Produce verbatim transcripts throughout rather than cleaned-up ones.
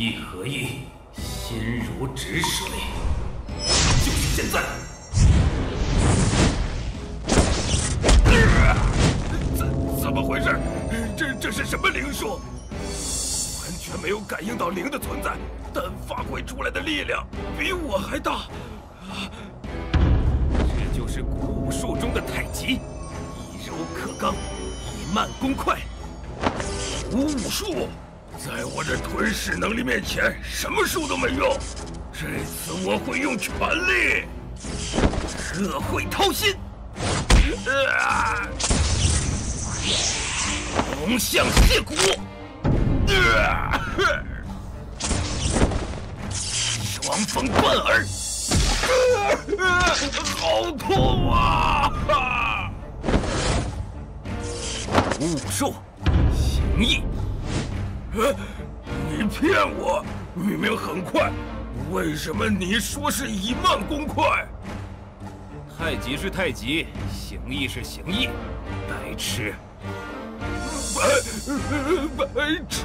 一合一，心如止水。就是现在！怎怎么回事？这这是什么灵术？完全没有感应到灵的存在，但发挥出来的力量比我还大。啊！这就是古武术中的太极，以柔克刚，以慢攻快。古武术，在我这吞噬能力面前，什么术都没用。这次我会用全力，热会掏心。啊！龙象蟹骨。啊！双峰贯耳。啊！好痛啊！古武术。形意，呃，你骗我！明明很快，为什么你说是以慢攻快？太极是太极，形意是形意，白痴！白白痴！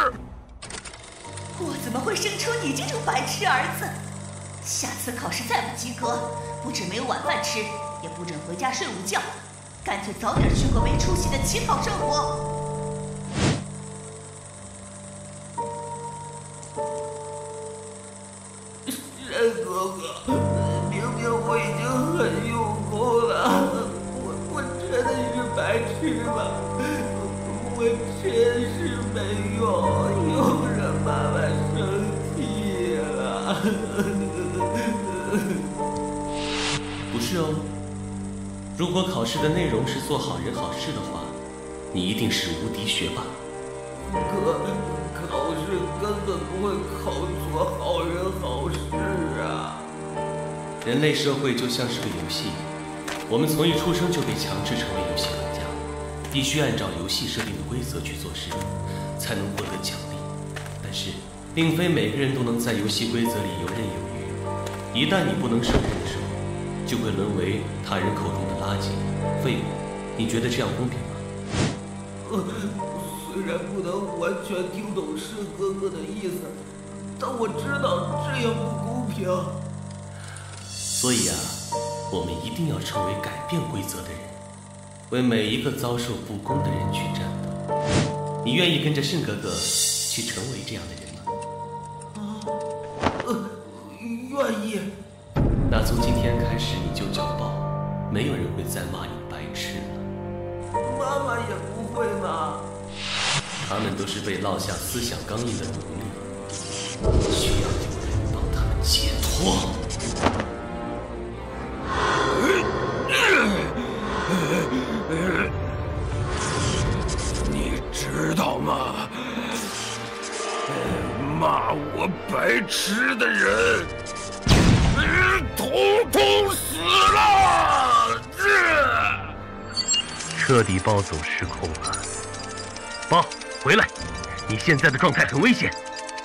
我怎么会生出你这种白痴儿子？下次考试再不及格，不止没有晚饭吃，也不准回家睡午觉，干脆早点去过没出息的乞讨生活。 山哥哥，明明我已经很用功了，我我真的是白痴吗？我真是没用，又让妈妈生气了。 不是哦，如果考试的内容是做好人好事的话，你一定是无敌学霸。 可考试根本不会考做好人好事啊！ 人类社会就像是个游戏，我们从一出生就被强制成为游戏玩家，必须按照游戏设定的规则去做事，才能获得奖励。但是，并非每个人都能在游戏规则里游刃有余。一旦你不能胜任的时候，就会沦为他人口中的垃圾、废物。你觉得这样公平吗？ 呃虽然不能完全听懂师哥哥的意思，但我知道这样不公平。 所以啊，我们一定要成为改变规则的人，为每一个遭受不公的人去战斗。你愿意跟着圣哥哥去成为这样的人吗？ 啊，呃，愿意。 那从今天开始你就骄爆，没有人会再骂你白痴了。 妈妈也不会吗？ 他们都是被烙下思想钢印的奴隶，需要有人帮他们解脱。 你知道吗？骂我白痴的人，统统死了！ 彻底暴走失控了。报，回来！你现在的状态很危险。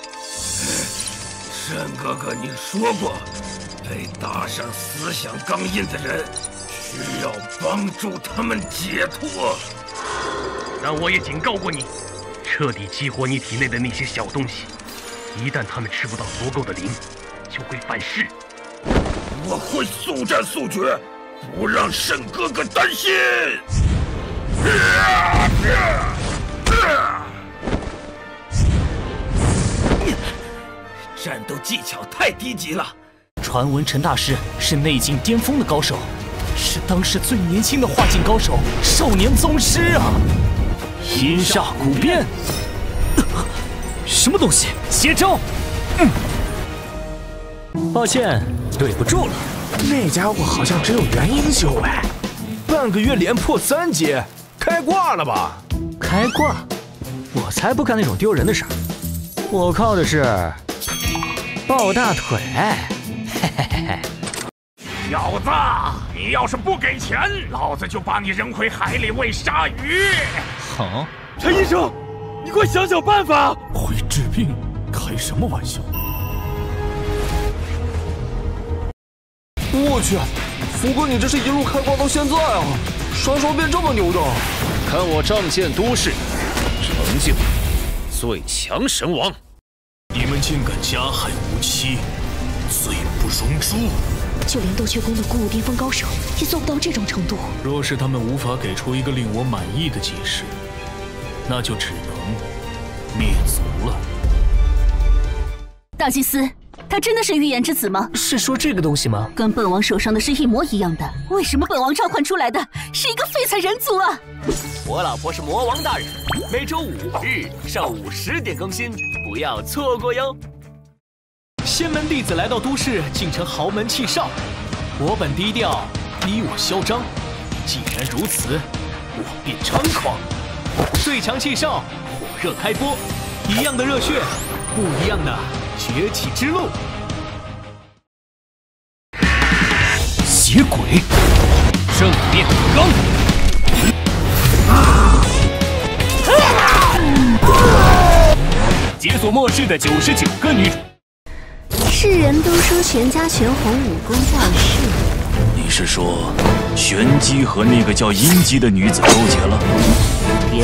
沈哥哥，你说过，被打上思想钢印的人，需要帮助他们解脱。 但我也警告过你，彻底激活你体内的那些小东西，一旦他们吃不到足够的灵，就会反噬。 我会速战速决，不让沈哥哥担心。战斗技巧太低级了。 传闻陈大师是内境巅峰的高手，是当时最年轻的化境高手，少年宗师啊！阴煞古变，呃、什么东西？邪招！嗯，抱歉，对不住了。 那家伙好像只有元婴修哎，半个月连破三阶，开挂了吧？ 开挂？我才不干那种丢人的事儿，我靠的是抱大腿。嘿嘿嘿嘿。 小子，你要是不给钱，老子就把你扔回海里喂鲨鱼。 好， 陈医生，你快想想办法！会治病，开什么玩笑？我去，福哥，你这是一路开挂到现在啊，啥时候变这么牛的？ 看我仗剑都市，成就最强神王！ 你们竟敢加害无妻，罪不容诛。 就连斗阙宫的古武巅峰高手也做不到这种程度。 若是他们无法给出一个令我满意的解释，那就只能灭族了。 大祭司，他真的是预言之子吗？ 是说这个东西吗？ 跟本王手上的是一模一样的，为什么本王召唤出来的是一个废材人族啊？ 我老婆是魔王大人，每周五日上午十点更新，不要错过哟。仙门弟子来到都市，竟成豪门气少。我本低调，你我嚣张。既然如此，我便猖狂。最强气少，火热开播，一样的热血，不一样的崛起之路。邪鬼，正面刚。解锁末世的九十九个女主。 世人都说玄家玄红武功在世， 你是说玄机和那个叫阴姬的女子勾结了？ 爹，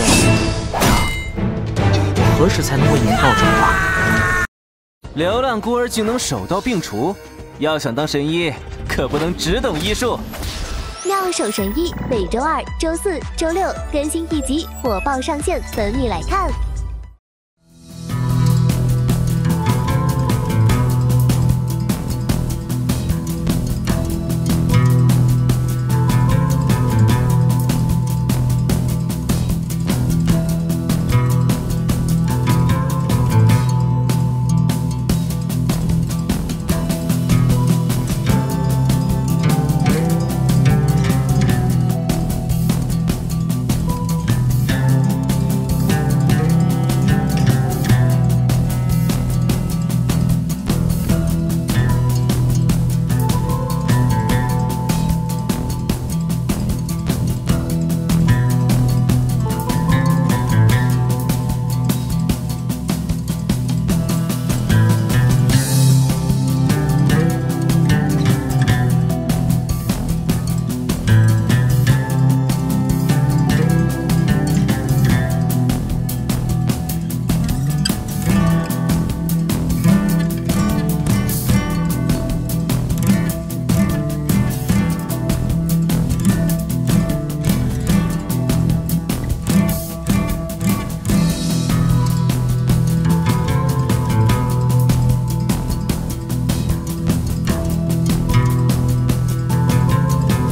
何时才能为您报这话？ 流浪孤儿竟能手刀并除，要想当神医，可不能只懂医术。 妙手神医每周二、周四、周六更新一集，火爆上线，等你来看。